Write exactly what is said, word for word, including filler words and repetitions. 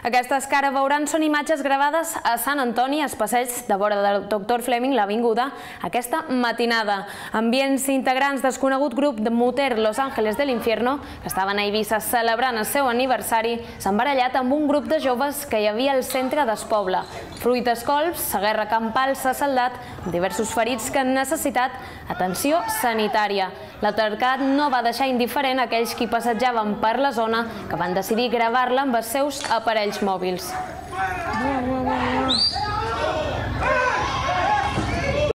Aquestes que ara veuran són imatges gravades a Sant Antoni, als passeigs de vora del doctor Fleming, l'Avinguda, aquesta matinada. Ambients integrants desconegut grup de Muter Los Ángeles del Infierno, que estaven a Eivissa celebrant el seu aniversari, s'han barallat amb un grup de joves que hi havia al centre d'Espoble. Fruit d'escolps, la guerra campal s'ha saldat amb diversos ferits que han necessitat atenció sanitària. L'altercat no va deixar indiferent aquells qui passejaven per la zona que van decidir gravar-la amb els seus aparells mòbils.